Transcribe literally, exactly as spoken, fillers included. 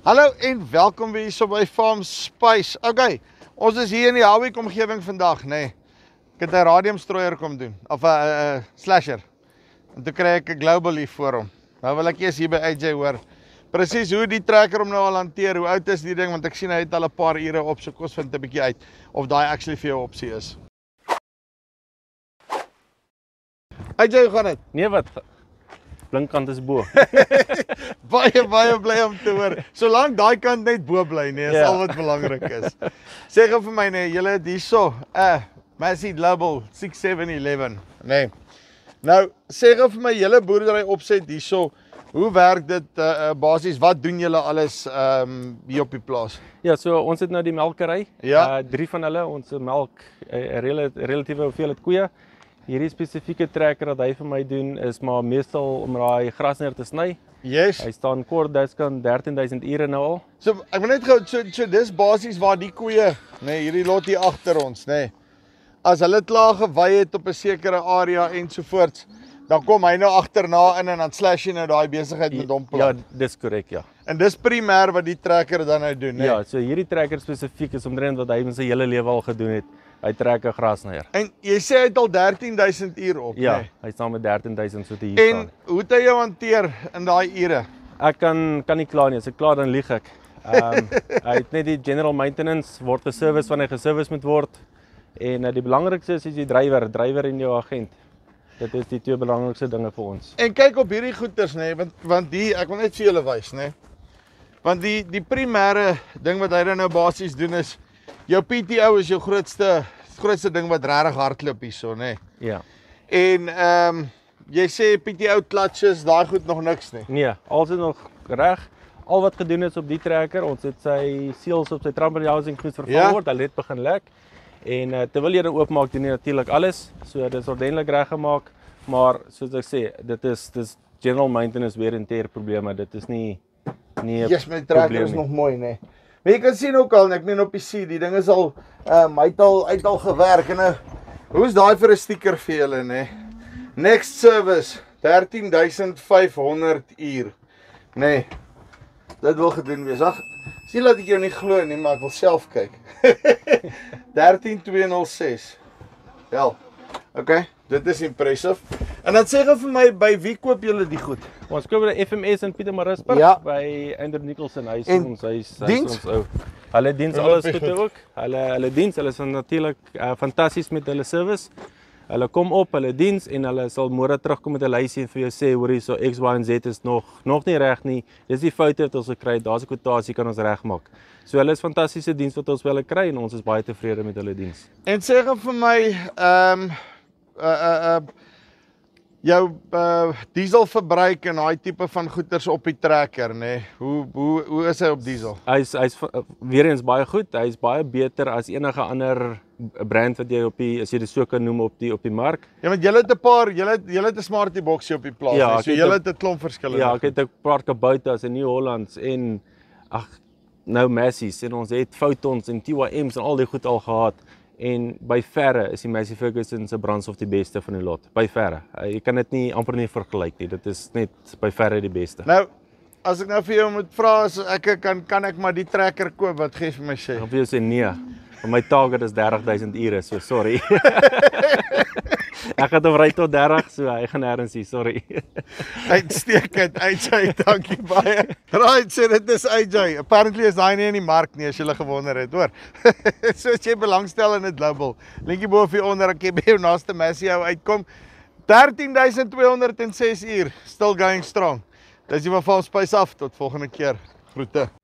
Hallo en welkom weer hier by Farmspace. Okay, ons is hier in die Howick omgewing vandag, nê. Nee. Ek het 'n radiumstrooier kom doen, of 'n uh, uh, slasher. En toe kry ek 'n global hier voor hom. Nou wil ek eers hier by A J hoor. Presies hoe die trekker hom nou al hanteer, hoe oud is die ding, want ek sien hy het al 'n paar ure op, so kos vind 'n bietjie uit of daai actually vir jou opsie is. A J, hoe gaan dit? Nee wat, blinkkant is bo. baie baie bly om te hoor. Solank daai kant net bo bly, nee, is Ja. al wat belangrik is. Sê gou vir my nee, julle het hierso 'n uh, Massey Global six seven eleven, nee. Nou, sê gou vir my julle boerdery opset hierso. Hoe werk dit uh, uh, basies? Wat doen julle alles um, hier op die plaas? Ja, so ons het nou die melkery. Ja. Uh, drie van hulle, ons melk 'n uh, rel relatiewe hoeveelheid koeie. Hierdie spesifieke trekker wat hy vir my doen is maar meestal om daai gras neer te sny. Yes. Hy staan kort, dit kan dertien duisend ure nou al. So ek wil net gou so, so dis basies waar die koeie, nee, hierdie lot hier agter ons, nee. As hulle klaar gewy het op 'n sekere area ensovoorts, dan kom hy nou agterna in en dan slash hy nou daai besigheid met hom plat. Ja, dis korrek, ja. En dis primêr wat die trekker dan nou doen, nee. Ja, so hierdie trekker spesifiek is omtrent wat hy in sy hele lewe al gedoen het. Hy trek 'n grasnyer. En jy sê hy het al dertien duisend uur op, Ja, nee. hy staan met dertien duisend so te hier En staan. hoe het hy jou hanteer in daai ure? Ek kan kan nie klaar nie, as ek klaar dan lieg ek. Ehm um, hy het net die general maintenance word geservice wanneer hy geservice moet word. En uh, die belangrikste is is die drywer, drywer en jou agent. Dit is die twee belangrikste dinge vir ons. En kyk op hierdie goeters, nee, want want die ek wil net vir julle wys, nee. Want die die primêre ding wat hy dan nou basies doen is jou P T O is jou grootste grootste ding wat regtig hardloop hierso, nê. Ja. En ehm um, jy sê P T O clutches, daai goed nog niks nie. Nee, alles is nog reg. Al wat gedoen is op die trekker, ons het sy seals op sy trampoline housing moet vervang Ja. word, hy het begin lek. En uh, terwyl jy dit oopmaak, doen jy natuurlik alles. So dit is ordentlik reggemaak, maar soos ek sê, dit is dis general maintenance wear and tear probleme. Dit is nie nie 'n Yes, my trekker probleem is nie. nog mooi, nê. Maar jy kan sien ook al, ek meen op die see, die ding is al ehm um, hy het al uit al gewerk en nou hoe's daai vir 'n sticker vir julle, nê? Next service dertien duisend vyf honderd uur. Nê. Dit wil gedoen wees. Ag, sien laat ek jou nie glo nie, maar ek wil self kyk. dertien twee nul ses. Wel. Okay, dit is impressive. En dan sê gou vir my, by wie koop julle die goed? Ons koop by F M S in Pietermaritzburg Ja. by Andrew Nicholson huis En ons huis diens? ons ou. Hulle diens Hulle alles is goed goed. ook. Hulle hulle diens, hulle is natuurlik uh, fantasties met hulle service. Hulle kom op, hulle diens en hulle sal môre terugkom met 'n lysie en vir jou sê hoor hierso X Y en Z is nog nog nie reg nie. Dis die foute wat ons gekry het. Daar's 'n kwotasie kan ons regmaak. So hulle is fantastiese diens wat ons by hulle kry en ons is baie tevrede met hulle diens. En sê gou vir my, ehm um, uh uh uh jou uh dieselverbruik en daai tipe van goeders op die trekker, nê. Nee. Hoe hoe hoe is hy op diesel? Hy's hy's weer eens baie goed. Hy's baie beter as enige ander brand wat jy op die as jy dit so kan noem op die op die mark. Ja, want julle het 'n paar, julle het julle het 'n smartie boxie op die plaas, Ja, nee. ek So het julle een- het 'n klomp verskillende. Ja, ek het 'n paar kaboutas en New Hollands en ag nou Massey's en ons het Foutons en T Y M's en al die goed al gehad. En by verre is die Massey Ferguson se brandstof die beste van die lot. By verre. Jy kan dit nie amper nie vergelyk nie. Dit is net by verre die beste. Nou, as ek nou vir jou moet vra as ek kan kan ek maar die trekker koop, wat gee vir my sê? Ek gaan vir jou sê nee. Want my target is dertig duisend ure, so sorry. Ek gaan hom ry tot dertig, so hy gaan nêrens hier, sorry. Uitstekend, A J, dankie baie. Right, sê dit is A J. Apparently is hy nie in die mark nie, as jy gewonder het, hoor. So as jy belangstel in 'n global, linkie bo of hier onder, ek jy by jou naaste Massey ou uitkom. dertien duisend twee honderd ses uur, still going strong. Dis die van Farmspace af, tot volgende keer. Groete.